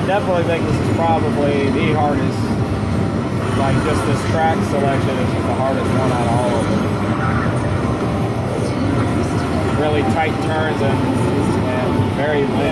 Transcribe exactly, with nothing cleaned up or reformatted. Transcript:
definitely think this is probably the hardest. Like just this track selection is just the hardest one out of all of them. Really tight turns and, and very